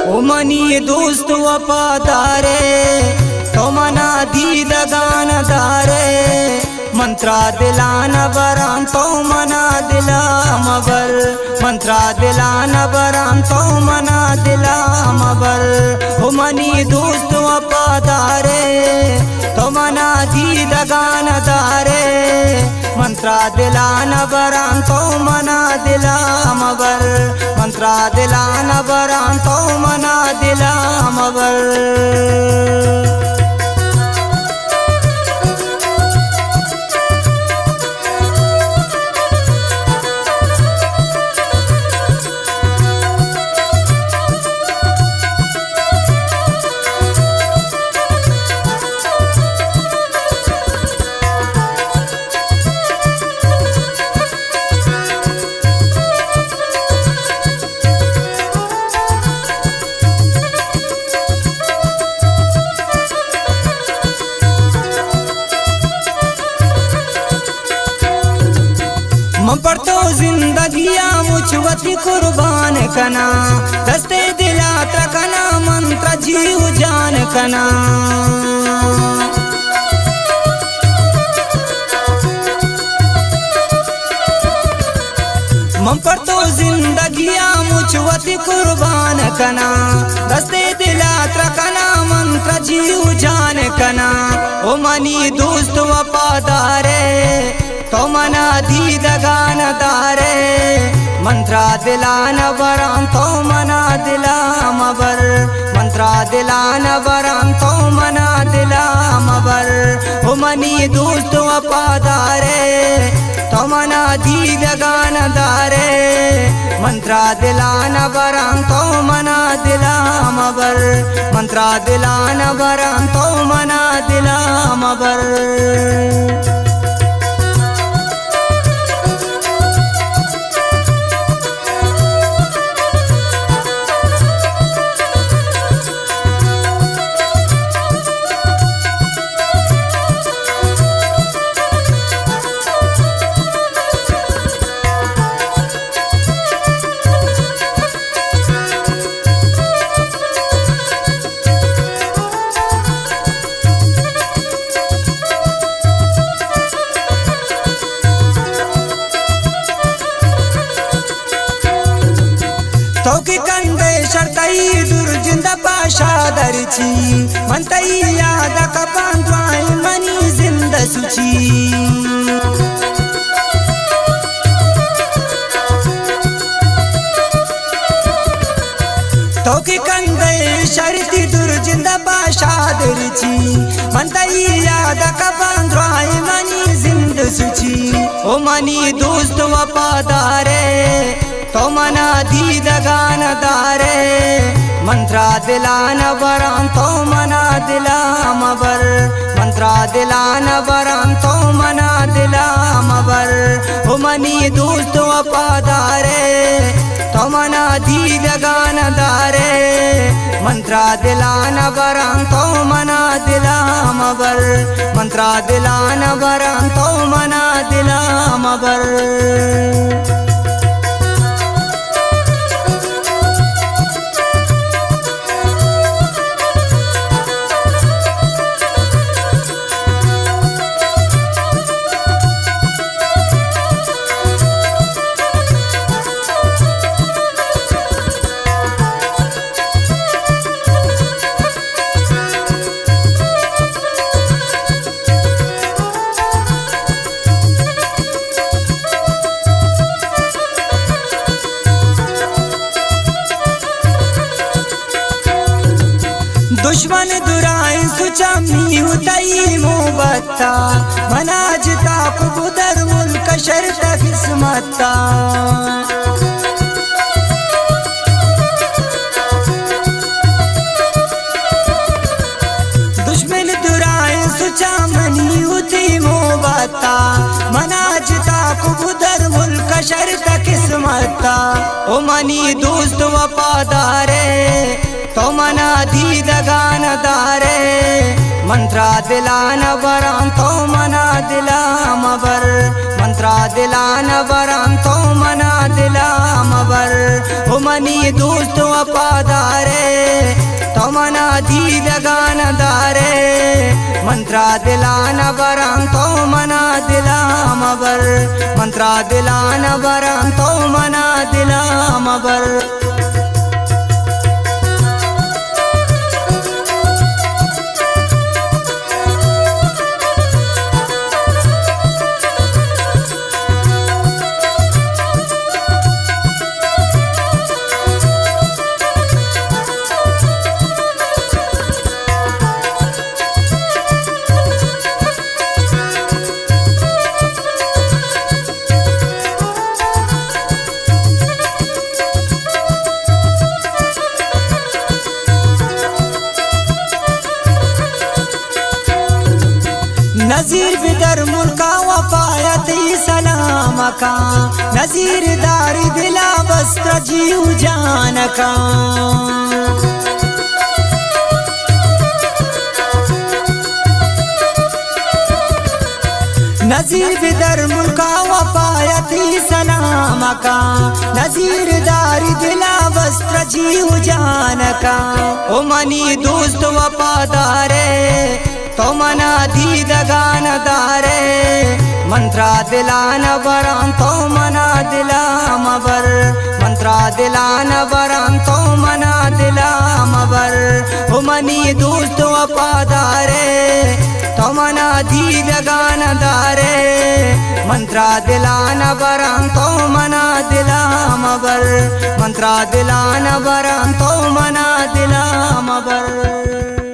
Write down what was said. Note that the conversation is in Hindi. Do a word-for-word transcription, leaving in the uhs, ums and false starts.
ओ मनी दोस्त वफादारे तो मना दी लगान दारे मंत्रा दिलान बरान तो मना दिला मबर मंत्रा दिलान बरान तो मना दिला मबर ओ मनी दोस्त वफादारे तो मना दी लगान दारे मंत्रा दिलान बरान तो मना दिला मबर मंत्रा दिलान बरान तो मना दिला मबर। पर तो जिंदगिया मुझवती कुर्बान कना दस्ते दिला तकना मंत्र जीव जान कना मन पर तो जिंदगिया मुझवती कुर्बान कना दस्ते दिला तकना मंत्र जीव जान कना ओ मनी दोस्त वफादारे तो मना दी दगान दारे मंत्रा दिलान बरान तो मना दिला मबर मंत्रा दिलान बरान तो मना दिला मबर ओ मनी दोस्त वफादारे तो मना दी दगान दारे मंत्रा दिलान बरान तो मना दिला मबर मंत्रा दिलान बरान तो मना दिला मबर। तोकी कंदे शर्तई दुर्जिंद पाशा दरची मनतई याद कपांद्वाई मनी जिंद सुची तोकी कंदे शर्ती दुर्जिंद पाशा दरची मनतई याद कपांद्वाई मनी जिंद सुची ओ मनी दोस्त वफादारे तो मना दी दगान दारे मंत्रा दिलान बरान तो मना दिला मबर मंत्रा दिलान बरान तो मना दिला मबर ओ मनी दोस्त वफादारे तो मना दी दगान दारे मंत्रा दिलान बरान तो मना दिला मबर मंत्रा दिलान बरान तो मना दिला मबर। दुश्मन दुराए सुचामी उतई मोबत्ता मनाजता कुबुदर मुल्क शर्त किस्मता दुश्मन दुराए सुचामनी उतई मोबत्ता मनाजता कुबुदर मुल्क शर्त किस्मता ओ मनी दोस्त वफादारे तो मना दी दगान दारे मंत्रा दिलान बरान तो मना दिला मबर मंत्रा दिलान बरान तो मना दिला मबर ओ मनी दोस्त वफादारे मंत्रा दिलान बरं तो मना दिला मबर मंत्रा दिलान बरं तो मना दिला मबर नजीर बिदर मुल्का वफायत सलाम का नजीर दारी दिला बस्त्र जीव जान का नजीर बिदर मुल्का वफायत सलाम का नजीर दारी दिला बस्त्र जीव जान का ओ मनी दोस्त वफादारे तो मना दी दगान दारे मंत्रा दिलान बरं तो मना दिला मबर मंत्रा दिलान बरं तो मना दिला मबर ओ मनी दोस्त वफादारे तो मना दी दगान दारे मंत्रा दिलान बरं तो मना दिला मबर मंत्रा दिलान बरं तो मना दिला मबर।